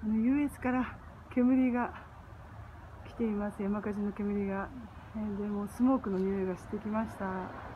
US から煙が来ています。山火事の煙が。でもスモークの匂いがしてきました。